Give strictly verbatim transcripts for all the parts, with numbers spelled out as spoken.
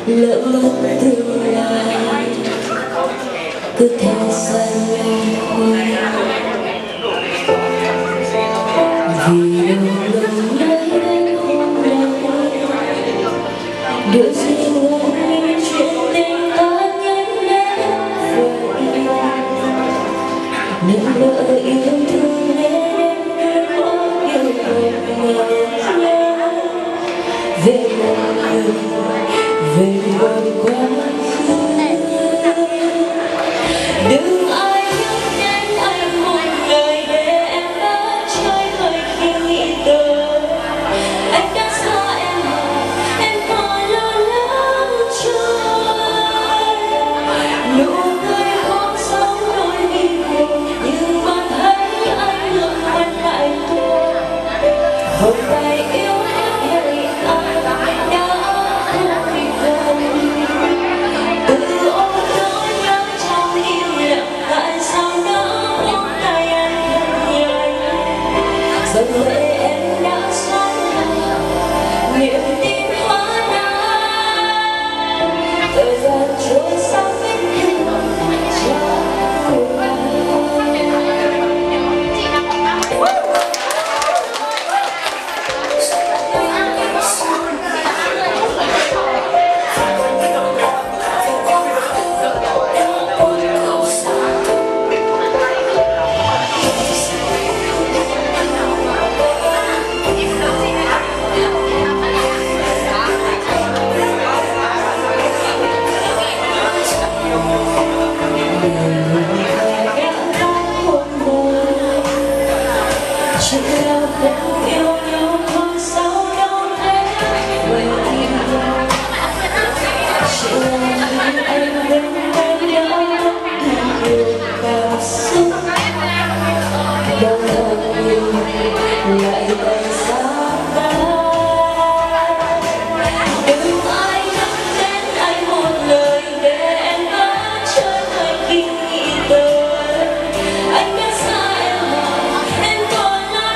lỡ mất tương lai cứ theo xa nhau vì đâu lần đấy đến hôm nay điều gì ngắn chuyện tình ta nhanh đến vậy nên lỡ yêu thương nên em có yêu cầu nhau về một người về một quá khứ đừng ai nhắc đến anh một lời để em đã trôi hơi khi nghĩ tới anh đã xa em mà em còn lo lắng trôi nụ cười không sống đôi mi buồn nhưng vẫn thấy anh luôn quay lại tôi vòng tay yêu em vậy anh đã dần lệ em đã xoắn niềm tin hóa đá thời gian trôi sao vết thương trong chỉ là không yêu nhau thôi sao đâu thấy vậy chỉ là những anh bên đây đó nhiều cảm xúc đâu thật nhiều lại còn xa đừng ai nhắc đến anh một lời để em đã trôi hơi khi nghĩ tới anh đã xa em mà em còn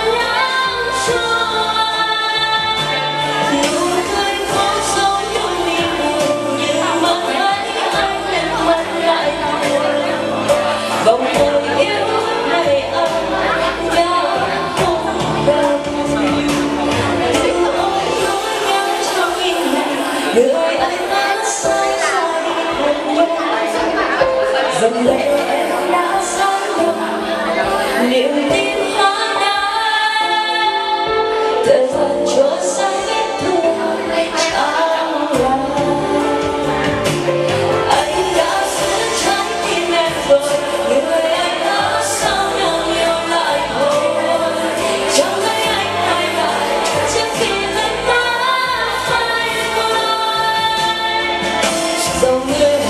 vòng tay yêu này anh đã không đâu đừng ôi nỗi nhớ trong im lặng người anh đã sai xa đi thật nhanh dần lệ em đã xa nhau niềm tin hóa đá thời gian trôi xa vết thương trong lòng anh đã giữ trái tim em rồi người anh đã sao nhau yêu lại thôi chẳng thấy anh quay lại trước khi lần ta phai màu dòng người